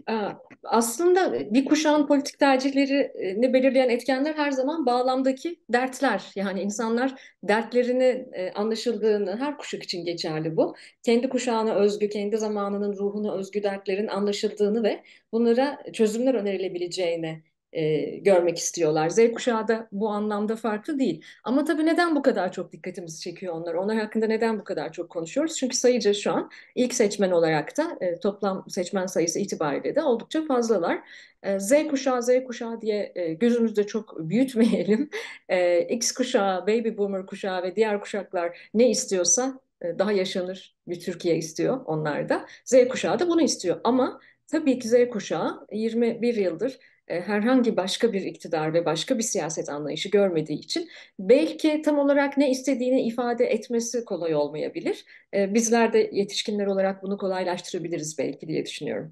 Aslında bir kuşağın politik tercihlerini belirleyen etkenler her zaman bağlamdaki dertler. Yani insanlar dertlerini anlaşıldığını, her kuşak için geçerli bu. Kendi kuşağına özgü, kendi zamanının ruhuna özgü dertlerin anlaşıldığını ve bunlara çözümler önerilebileceğini görmek istiyorlar. Z kuşağı da bu anlamda farklı değil. Ama tabii neden bu kadar çok dikkatimizi çekiyor onlar? Onlar hakkında neden bu kadar çok konuşuyoruz? Çünkü sayıca şu an ilk seçmen olarak da toplam seçmen sayısı itibariyle de oldukça fazlalar. Z kuşağı diye gözümüzde çok büyütmeyelim. X kuşağı, baby boomer kuşağı ve diğer kuşaklar ne istiyorsa daha yaşanır bir Türkiye istiyor onlar da. Z kuşağı da bunu istiyor. Ama tabii ki Z kuşağı 21 yıldır herhangi başka bir iktidar ve başka bir siyaset anlayışı görmediği için belki tam olarak ne istediğini ifade etmesi kolay olmayabilir. Bizler de yetişkinler olarak bunu kolaylaştırabiliriz belki diye düşünüyorum.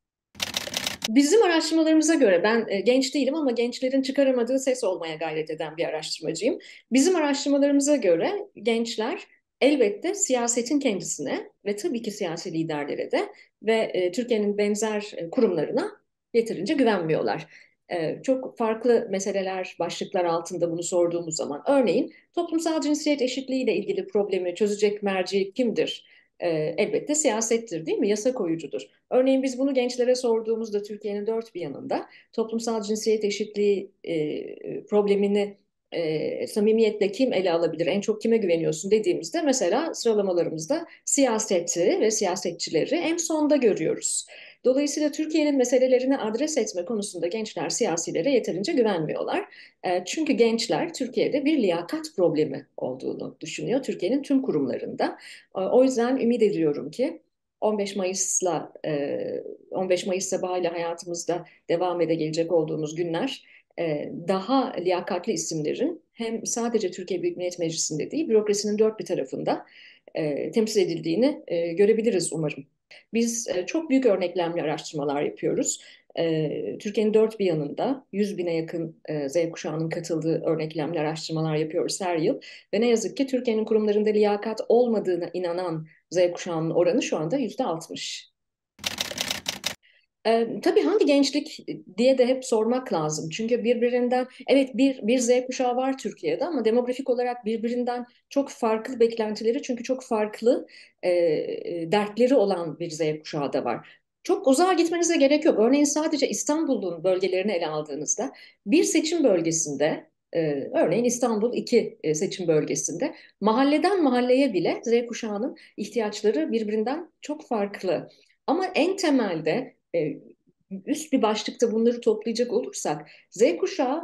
Bizim araştırmalarımıza göre ben genç değilim ama gençlerin çıkaramadığı ses olmaya gayret eden bir araştırmacıyım. Bizim araştırmalarımıza göre gençler elbette siyasetin kendisine ve tabii ki siyasi liderlere de ve Türkiye'nin benzer kurumlarına yeterince güvenmiyorlar. Çok farklı meseleler, başlıklar altında bunu sorduğumuz zaman, örneğin toplumsal cinsiyet eşitliği ile ilgili problemi çözecek merci kimdir? Elbette siyasettir, değil mi? Yasa koyucudur. Örneğin biz bunu gençlere sorduğumuzda Türkiye'nin dört bir yanında toplumsal cinsiyet eşitliği problemini samimiyetle kim ele alabilir, en çok kime güveniyorsun dediğimizde mesela sıralamalarımızda siyaseti ve siyasetçileri en sonda görüyoruz. Dolayısıyla Türkiye'nin meselelerini adres etme konusunda gençler siyasilere yeterince güvenmiyorlar. Çünkü gençler Türkiye'de bir liyakat problemi olduğunu düşünüyor Türkiye'nin tüm kurumlarında. O yüzden ümit ediyorum ki 15 Mayıs'la 15 Mayıs sabahıyla hayatımızda devam ede gelecek olduğumuz günler daha liyakatli isimlerin hem sadece Türkiye Büyük Millet Meclisi'nde değil bürokrasinin dört bir tarafında temsil edildiğini görebiliriz umarım. Biz çok büyük örneklemli araştırmalar yapıyoruz. Türkiye'nin dört bir yanında 100 bine yakın Z kuşağının katıldığı örneklemli araştırmalar yapıyoruz her yıl. Ve ne yazık ki Türkiye'nin kurumlarında liyakat olmadığına inanan Z kuşağının oranı şu anda %60. Tabii hangi gençlik diye de hep sormak lazım. Çünkü birbirinden, evet bir Z kuşağı var Türkiye'de ama demografik olarak birbirinden çok farklı beklentileri çünkü çok farklı dertleri olan bir Z kuşağı da var. Çok uzağa gitmenize gerek yok. Örneğin sadece İstanbul'un bölgelerini ele aldığınızda bir seçim bölgesinde, örneğin İstanbul 2 seçim bölgesinde mahalleden mahalleye bile Z kuşağının ihtiyaçları birbirinden çok farklı. Ama en temelde üst bir başlıkta bunları toplayacak olursak Z kuşağı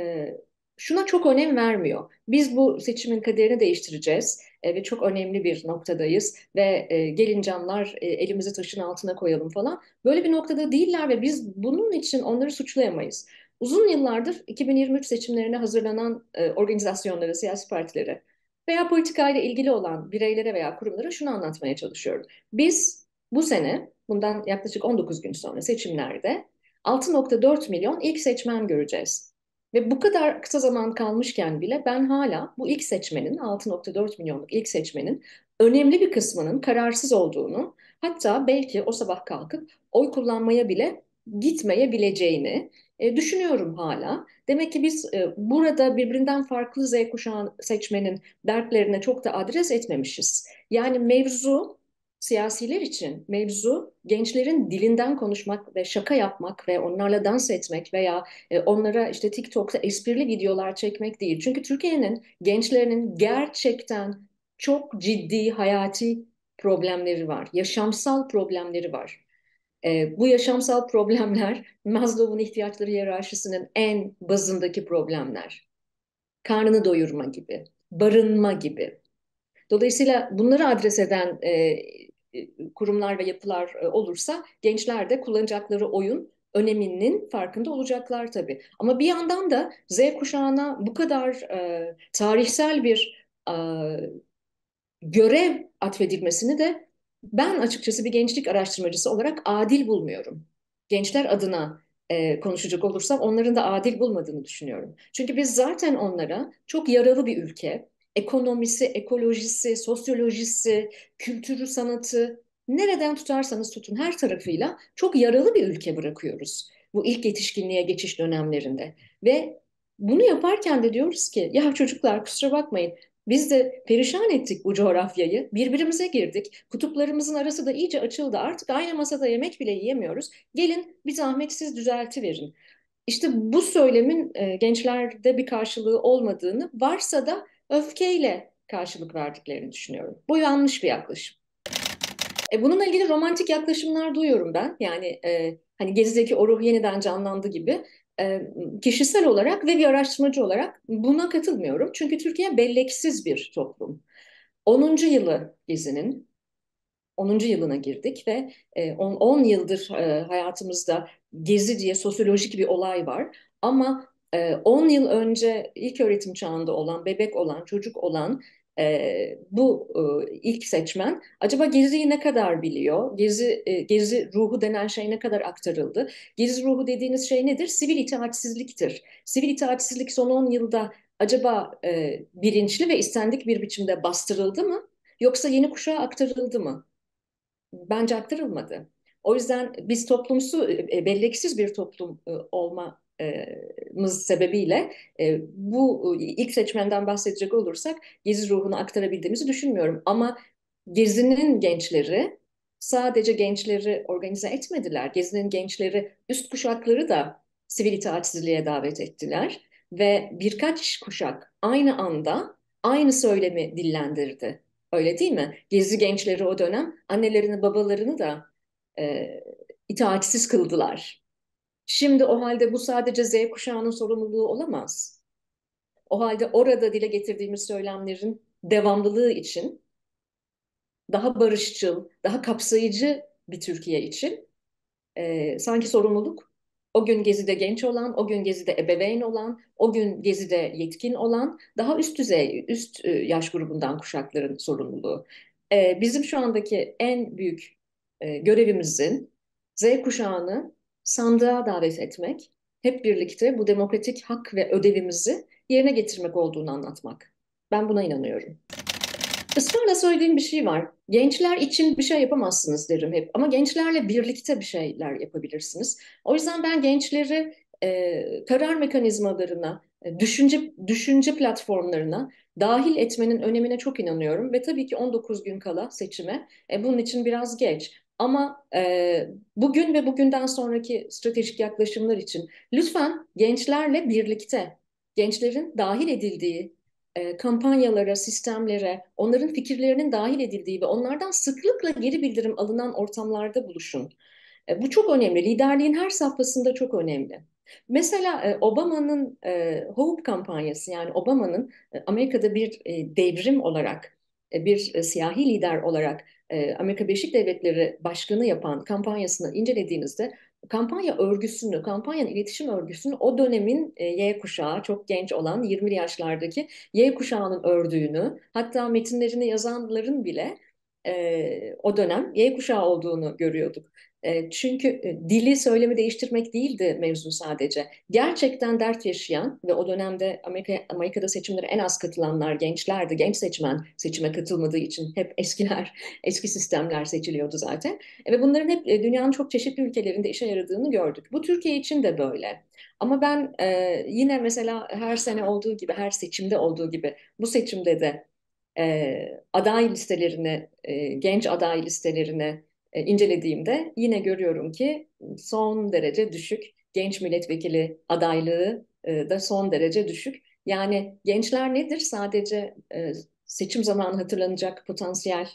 şuna çok önem vermiyor. Biz bu seçimin kaderini değiştireceğiz ve çok önemli bir noktadayız ve gelin canlar elimizi taşın altına koyalım falan. Böyle bir noktada değiller ve biz bunun için onları suçlayamayız. Uzun yıllardır 2023 seçimlerine hazırlanan organizasyonlara, siyasi partilere veya politikayla ilgili olan bireylere veya kurumlara şunu anlatmaya çalışıyorum. Biz bu sene bundan yaklaşık 19 gün sonra seçimlerde 6,4 milyon ilk seçmen göreceğiz. Ve bu kadar kısa zaman kalmışken bile ben hala bu ilk seçmenin 6,4 milyonluk ilk seçmenin önemli bir kısmının kararsız olduğunu, hatta belki o sabah kalkıp oy kullanmaya bile gitmeyebileceğini düşünüyorum hala. Demek ki biz burada birbirinden farklı Z kuşağı seçmenin dertlerine çok da adres etmemişiz. Yani siyasiler için mevzu gençlerin dilinden konuşmak ve şaka yapmak ve onlarla dans etmek veya onlara işte TikTok'ta esprili videolar çekmek değil. Çünkü Türkiye'nin gençlerinin gerçekten çok ciddi hayati problemleri var. Yaşamsal problemleri var. Bu yaşamsal problemler Maslow'un ihtiyaçları hiyerarşisinin en bazındaki problemler. Karnını doyurma gibi, barınma gibi. Dolayısıyla bunları adres eden kurumlar ve yapılar olursa gençler de kullanacakları oyun öneminin farkında olacaklar tabii. Ama bir yandan da Z kuşağına bu kadar tarihsel bir görev atfedilmesini de ben açıkçası bir gençlik araştırmacısı olarak adil bulmuyorum. Gençler adına konuşacak olursam onların da adil bulmadığını düşünüyorum. Çünkü biz zaten onlara çok yaralı bir ülke, ekonomisi, ekolojisi, sosyolojisi, kültürü, sanatı nereden tutarsanız tutun her tarafıyla çok yaralı bir ülke bırakıyoruz. Bu ilk yetişkinliğe geçiş dönemlerinde. Ve bunu yaparken de diyoruz ki ya çocuklar kusura bakmayın biz de perişan ettik bu coğrafyayı. Birbirimize girdik. Kutuplarımızın arası da iyice açıldı. Artık aynı masada yemek bile yiyemiyoruz. Gelin bir zahmet siz düzeltiverin. İşte bu söylemin gençlerde bir karşılığı olmadığını, varsa da öfkeyle karşılık verdiklerini düşünüyorum. Bu yanlış bir yaklaşım. Bununla ilgili romantik yaklaşımlar duyuyorum ben. Yani hani Gezi'deki o ruh yeniden canlandı gibi. Kişisel olarak ve bir araştırmacı olarak buna katılmıyorum. Çünkü Türkiye belleksiz bir toplum. 10. yılı Gezi'nin. 10. yılına girdik ve 10 yıldır hayatımızda Gezi diye sosyolojik bir olay var. Ama 10 yıl önce ilk öğretim çağında olan, bebek olan, çocuk olan bu ilk seçmen acaba Gezi'yi ne kadar biliyor? Gezi ruhu denen şey ne kadar aktarıldı? Gezi ruhu dediğiniz şey nedir? Sivil itaatsizliktir. Sivil itaatsizlik son 10 yılda acaba bilinçli ve istendik bir biçimde bastırıldı mı? Yoksa yeni kuşağa aktarıldı mı? Bence aktarılmadı. O yüzden biz toplumsu, belleksiz bir toplum olmamız sebebiyle bu ilk seçmenden bahsedecek olursak Gezi ruhunu aktarabildiğimizi düşünmüyorum. Ama Gezi'nin gençleri sadece gençleri organize etmediler. Gezi'nin gençleri üst kuşakları da sivil itaatsizliğe davet ettiler ve birkaç kuşak aynı anda aynı söylemi dillendirdi. Öyle değil mi? Gezi gençleri o dönem annelerini babalarını da e, itaatsiz kıldılar. Şimdi o halde bu sadece Z kuşağının sorumluluğu olamaz. O halde orada dile getirdiğimiz söylemlerin devamlılığı için daha barışçıl, daha kapsayıcı bir Türkiye için sanki sorumluluk o gün Gezi'de genç olan, o gün Gezi'de ebeveyn olan, o gün Gezi'de yetkin olan daha üst düzey, üst yaş grubundan kuşakların sorumluluğu. Bizim şu andaki en büyük görevimizin Z kuşağını sandığa davet etmek, hep birlikte bu demokratik hak ve ödevimizi yerine getirmek olduğunu anlatmak. Ben buna inanıyorum. Israrla söylediğim bir şey var. Gençler için bir şey yapamazsınız derim hep. Ama gençlerle birlikte bir şeyler yapabilirsiniz. O yüzden ben gençleri karar mekanizmalarına, düşünce platformlarına dahil etmenin önemine çok inanıyorum. Ve tabii ki 19 gün kala seçime. Bunun için biraz geç. Ama bugün ve bugünden sonraki stratejik yaklaşımlar için lütfen gençlerle birlikte, gençlerin dahil edildiği kampanyalara, sistemlere, onların fikirlerinin dahil edildiği ve onlardan sıklıkla geri bildirim alınan ortamlarda buluşun. Bu çok önemli. Liderliğin her safhasında çok önemli. Mesela Obama'nın Hope kampanyası, yani Obama'nın Amerika'da bir devrim olarak, bir siyahi lider olarak Amerika Birleşik Devletleri Başkanı yapan kampanyasını incelediğinizde kampanya örgüsünü, kampanyanın iletişim örgüsünü o dönemin Y kuşağı, çok genç olan 20'li yaşlardaki Y kuşağının ördüğünü, hatta metinlerini yazanların bile o dönem Y kuşağı olduğunu görüyorduk. Çünkü dili, söylemi değiştirmek değildi mevzu sadece. Gerçekten dert yaşayan ve o dönemde Amerika'da seçimlere en az katılanlar gençlerdi. Genç seçmen seçime katılmadığı için hep eskiler, eski sistemler seçiliyordu zaten. Ve bunların hep dünyanın çok çeşitli ülkelerinde işe yaradığını gördük. Bu Türkiye için de böyle. Ama ben yine mesela her sene olduğu gibi, her seçimde olduğu gibi bu seçimde de aday listelerini, genç aday listelerini incelediğimde yine görüyorum ki son derece düşük. Genç milletvekili adaylığı da son derece düşük. Yani gençler nedir? Sadece seçim zamanı hatırlanacak potansiyel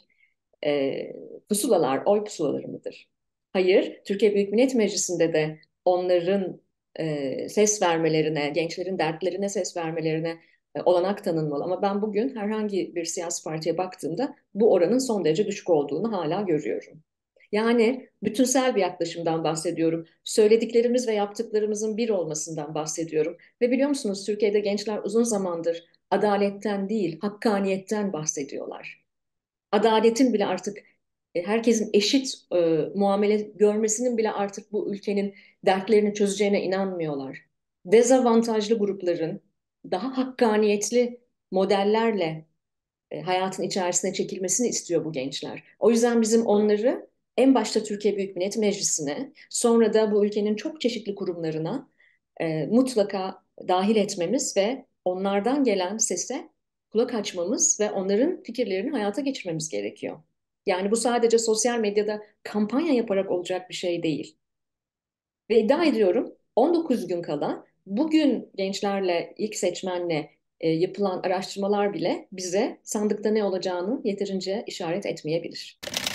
pusulalar, oy pusulaları mıdır? Hayır, Türkiye Büyük Millet Meclisi'nde de onların ses vermelerine, gençlerin dertlerine ses vermelerine olanak tanınmalı. Ama ben bugün herhangi bir siyasi partiye baktığımda bu oranın son derece düşük olduğunu hala görüyorum. Yani bütünsel bir yaklaşımdan bahsediyorum. Söylediklerimiz ve yaptıklarımızın bir olmasından bahsediyorum. Ve biliyor musunuz Türkiye'de gençler uzun zamandır adaletten değil, hakkaniyetten bahsediyorlar. Adaletin bile artık herkesin eşit muamele görmesinin bile artık bu ülkenin dertlerini çözeceğine inanmıyorlar. Dezavantajlı grupların daha hakkaniyetli modellerle hayatın içerisine çekilmesini istiyor bu gençler. O yüzden bizim onları en başta Türkiye Büyük Millet Meclisi'ne, sonra da bu ülkenin çok çeşitli kurumlarına mutlaka dahil etmemiz ve onlardan gelen sese kulak açmamız ve onların fikirlerini hayata geçirmemiz gerekiyor. Yani bu sadece sosyal medyada kampanya yaparak olacak bir şey değil. Ve iddia ediyorum 19 gün kala bugün gençlerle, ilk seçmenle yapılan araştırmalar bile bize sandıkta ne olacağını yeterince işaret etmeyebilir.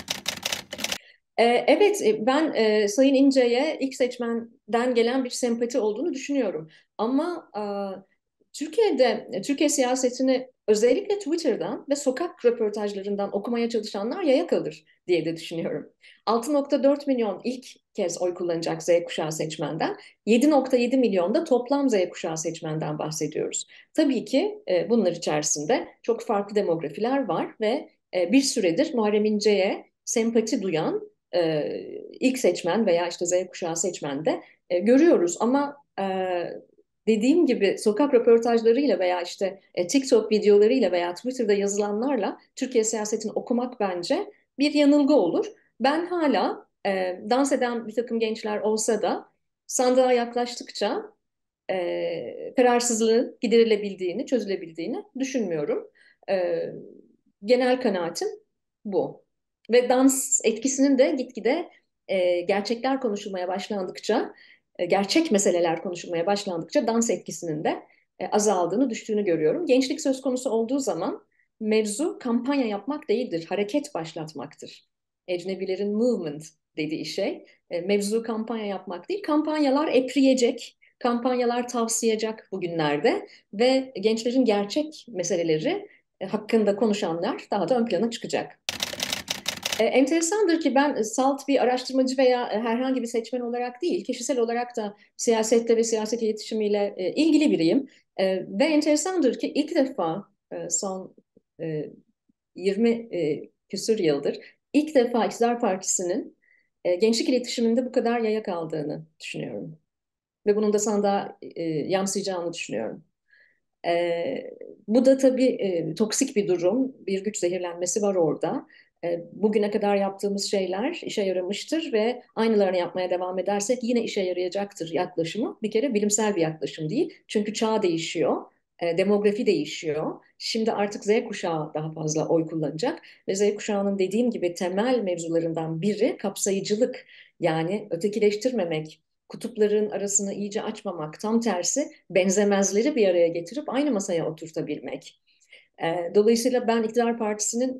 Evet, ben Sayın İnce'ye ilk seçmenden gelen bir sempati olduğunu düşünüyorum. Ama Türkiye'de, Türkiye siyasetini özellikle Twitter'dan ve sokak röportajlarından okumaya çalışanlar yaya kalır diye de düşünüyorum. 6,4 milyon ilk kez oy kullanacak Z kuşağı seçmenden, 7,7 milyon da toplam Z kuşağı seçmenden bahsediyoruz. Tabii ki bunlar içerisinde çok farklı demografiler var ve bir süredir Muharrem İnce'ye sempati duyan ilk seçmen veya işte Z kuşağı seçmen de görüyoruz. Ama dediğim gibi sokak röportajlarıyla veya işte TikTok videolarıyla veya Twitter'da yazılanlarla Türkiye siyasetini okumak bence bir yanılgı olur. Ben hala dans eden bir takım gençler olsa da sandığa yaklaştıkça kararsızlığın giderilebildiğini, çözülebildiğini düşünmüyorum. E, Genel kanaatim bu. Ve dans etkisinin de gitgide gerçekler konuşulmaya başlandıkça, gerçek meseleler konuşulmaya başlandıkça dans etkisinin de azaldığını, düştüğünü görüyorum. Gençlik söz konusu olduğu zaman mevzu kampanya yapmak değildir, hareket başlatmaktır. Ecnebilerin movement dediği şey, mevzu kampanya yapmak değil, kampanyalar epriyecek, kampanyalar tavsiyecek bugünlerde ve gençlerin gerçek meseleleri hakkında konuşanlar daha da ön plana çıkacak. Enteresandır ki ben salt bir araştırmacı veya herhangi bir seçmen olarak değil, kişisel olarak da siyasette ve siyaset iletişimiyle ilgili biriyim. Ve enteresandır ki ilk defa son 20 küsur yıldır ilk defa İktidar Partisi'nin gençlik iletişiminde bu kadar yaya kaldığını düşünüyorum. Ve bunun da sandığa yansıyacağını düşünüyorum. E, Bu da tabii toksik bir durum, bir güç zehirlenmesi var orada. Bugüne kadar yaptığımız şeyler işe yaramıştır ve aynılarını yapmaya devam edersek yine işe yarayacaktır yaklaşımı. Bir kere bilimsel bir yaklaşım değil. Çünkü çağ değişiyor, demografi değişiyor. Şimdi artık Z kuşağı daha fazla oy kullanacak ve Z kuşağının dediğim gibi temel mevzularından biri kapsayıcılık. Yani ötekileştirmemek, kutupların arasını iyice açmamak, tam tersi benzemezleri bir araya getirip aynı masaya oturtabilmek. Dolayısıyla ben İktidar Partisi'nin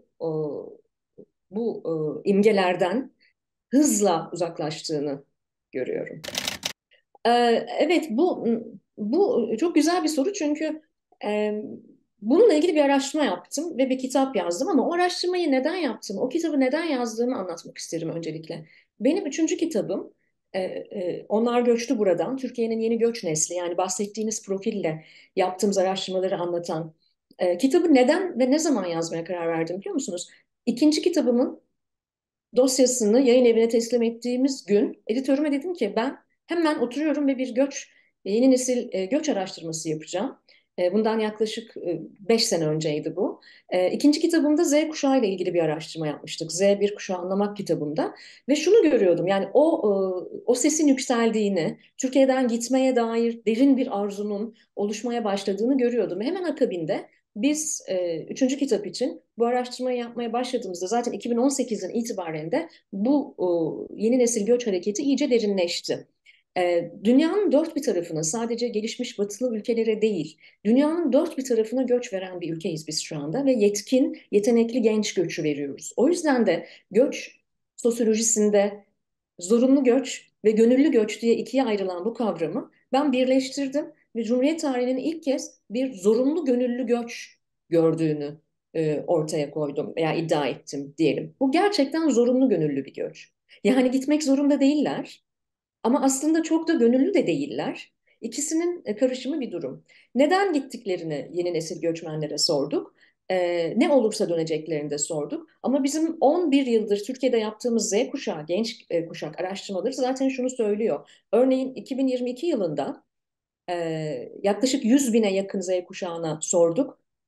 bu imgelerden hızla uzaklaştığını görüyorum. Evet, bu çok güzel bir soru çünkü e, bununla ilgili bir araştırma yaptım ve bir kitap yazdım ama o araştırmayı neden yaptım, o kitabı neden yazdığımı anlatmak isterim öncelikle. Benim üçüncü kitabım Onlar Göçtü Buradan, Türkiye'nin Yeni Göç Nesli yani bahsettiğiniz profille yaptığımız araştırmaları anlatan kitabı neden ve ne zaman yazmaya karar verdim biliyor musunuz? İkinci kitabımın dosyasını yayın evine teslim ettiğimiz gün editörüme dedim ki ben hemen oturuyorum ve bir yeni nesil göç araştırması yapacağım. Bundan yaklaşık 5 sene önceydi bu. İkinci kitabımda Z kuşağı ile ilgili bir araştırma yapmıştık. Z1 kuşağı anlamak kitabımda ve şunu görüyordum. Yani o sesin yükseldiğini, Türkiye'den gitmeye dair derin bir arzunun oluşmaya başladığını görüyordum. Hemen akabinde biz üçüncü kitap için bu araştırmayı yapmaya başladığımızda zaten 2018'in itibaren de bu yeni nesil göç hareketi iyice derinleşti. Dünyanın dört bir tarafına sadece gelişmiş batılı ülkelere değil, dünyanın dört bir tarafına göç veren bir ülkeyiz biz şu anda ve yetkin, yetenekli genç göçü veriyoruz. O yüzden de göç sosyolojisinde zorunlu göç ve gönüllü göç diye ikiye ayrılan bu kavramı ben birleştirdim ve Cumhuriyet tarihinin ilk kez bir zorunlu gönüllü göç gördüğünü ortaya koydum veya iddia ettim diyelim. Bu gerçekten zorunlu gönüllü bir göç. Yani gitmek zorunda değiller ama aslında çok da gönüllü de değiller. İkisinin karışımı bir durum. Neden gittiklerini yeni nesil göçmenlere sorduk. Ne olursa döneceklerini de sorduk. Ama bizim 11 yıldır Türkiye'de yaptığımız Z kuşağı, genç kuşak araştırmaları zaten şunu söylüyor. Örneğin 2022 yılında yaklaşık 100 bine yakın Z kuşağına sorduk.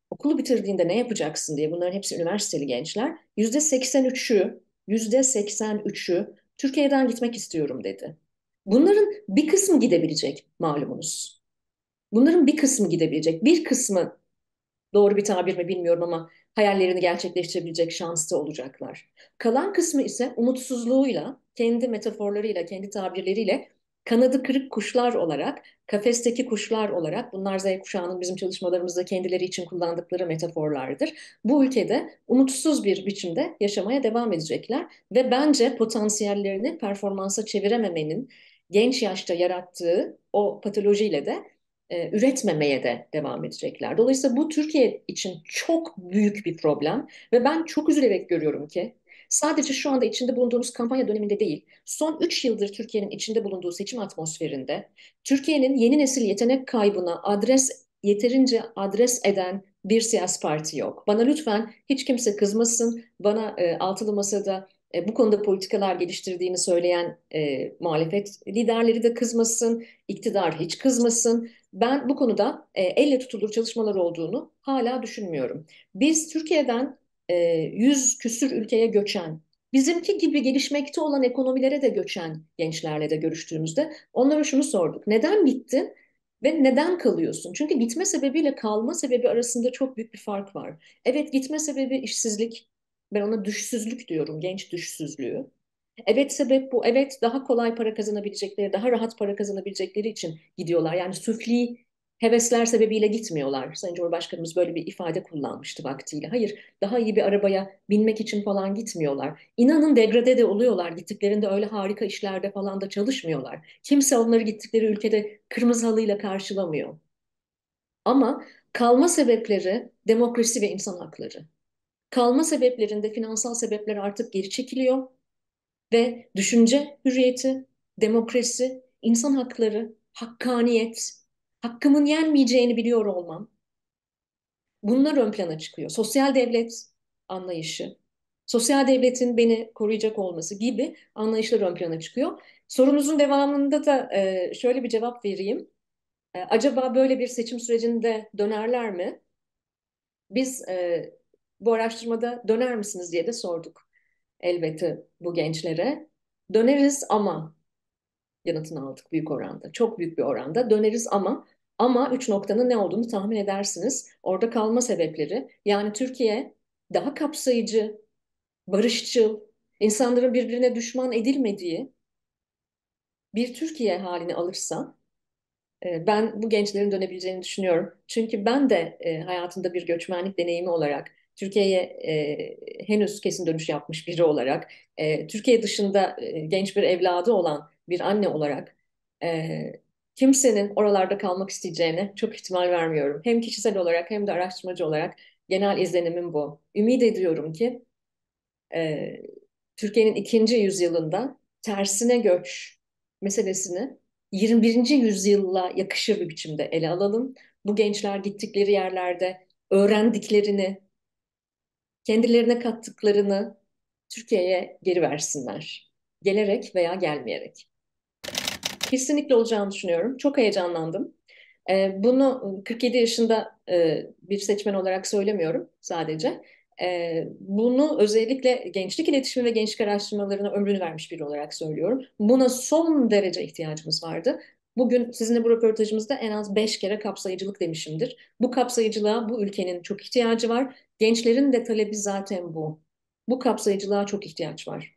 okulu bitirdiğinde ne yapacaksın diye, bunların hepsi üniversiteli gençler. %83'ü Türkiye'den gitmek istiyorum dedi. Bunların bir kısmı gidebilecek malumunuz. Bunların bir kısmı gidebilecek. Bir kısmı, doğru bir tabir mi bilmiyorum ama, hayallerini gerçekleştirebilecek şansta olacaklar. Kalan kısmı ise umutsuzluğuyla, kendi metaforlarıyla, kendi tabirleriyle kanadı kırık kuşlar olarak, kafesteki kuşlar olarak, bunlar Z kuşağının bizim çalışmalarımızda kendileri için kullandıkları metaforlardır. Bu ülkede umutsuz bir biçimde yaşamaya devam edecekler ve bence potansiyellerini performansa çevirememenin genç yaşta yarattığı o patolojiyle de üretmemeye de devam edecekler. Dolayısıyla bu Türkiye için çok büyük bir problem ve ben çok üzülerek görüyorum ki sadece şu anda içinde bulunduğumuz kampanya döneminde değil, son 3 yıldır Türkiye'nin içinde bulunduğu seçim atmosferinde Türkiye'nin yeni nesil yetenek kaybına yeterince adres eden bir siyasi parti yok. Bana lütfen hiç kimse kızmasın. Bana altılı masada bu konuda politikalar geliştirdiğini söyleyen muhalefet liderleri de kızmasın, iktidar hiç kızmasın. Ben bu konuda elle tutulur çalışmalar olduğunu hala düşünmüyorum. Biz Türkiye'den 100 küsür ülkeye göçen, bizimki gibi gelişmekte olan ekonomilere de göçen gençlerle de görüştüğümüzde onlara şunu sorduk: neden gittin ve neden kalıyorsun? Çünkü gitme sebebiyle kalma sebebi arasında çok büyük bir fark var. Evet, gitme sebebi işsizlik. Ben ona düşsüzlük diyorum, genç düşsüzlüğü. Evet, sebep bu. Evet, daha kolay para kazanabilecekleri, daha rahat para kazanabilecekleri için gidiyorlar. Yani süfli hevesler sebebiyle gitmiyorlar. Sayın Cumhurbaşkanımız böyle bir ifade kullanmıştı vaktiyle. Hayır, daha iyi bir arabaya binmek için falan gitmiyorlar. İnanın degrade de oluyorlar. Gittiklerinde öyle harika işlerde falan da çalışmıyorlar. Kimse onları gittikleri ülkede kırmızı halıyla karşılamıyor. Ama kalma sebepleri demokrasi ve insan hakları. Kalma sebeplerinde finansal sebepler artık geri çekiliyor ve düşünce hürriyeti, demokrasi, insan hakları, hakkaniyet, hakkımın yenmeyeceğini biliyor olmam, bunlar ön plana çıkıyor. Sosyal devlet anlayışı, sosyal devletin beni koruyacak olması gibi anlayışlar ön plana çıkıyor. Sorunuzun devamında da şöyle bir cevap vereyim. Acaba böyle bir seçim sürecinde dönerler mi? Biz bu araştırmada döner misiniz diye de sorduk elbette bu gençlere. Döneriz ama yanıtını aldık büyük oranda. Çok büyük bir oranda döneriz ama üç noktanın ne olduğunu tahmin edersiniz. Orada kalma sebepleri, yani Türkiye daha kapsayıcı, barışçıl, insanların birbirine düşman edilmediği bir Türkiye halini alırsa ben bu gençlerin dönebileceğini düşünüyorum. Çünkü ben de hayatımda bir göçmenlik deneyimi olarak, Türkiye'ye henüz kesin dönüş yapmış biri olarak, Türkiye dışında genç bir evladı olan bir anne olarak kimsenin oralarda kalmak isteyeceğine çok ihtimal vermiyorum. Hem kişisel olarak hem de araştırmacı olarak genel izlenimim bu. Ümit ediyorum ki e, Türkiye'nin ikinci yüzyılında tersine göç meselesini 21. yüzyılla yakışır bir biçimde ele alalım. Bu gençler gittikleri yerlerde öğrendiklerini, kendilerine kattıklarını Türkiye'ye geri versinler. Gelerek veya gelmeyerek. Kesinlikle olacağını düşünüyorum. Çok heyecanlandım. Bunu 47 yaşında bir seçmen olarak söylemiyorum sadece. Bunu özellikle gençlik iletişimi ve gençlik araştırmalarına ömrünü vermiş biri olarak söylüyorum. Buna son derece ihtiyacımız vardı. Bugün sizinle bu röportajımızda en az 5 kere kapsayıcılık demişimdir. Bu kapsayıcılığa bu ülkenin çok ihtiyacı var. Gençlerin de talebi zaten bu. Bu kapsayıcılığa çok ihtiyaç var.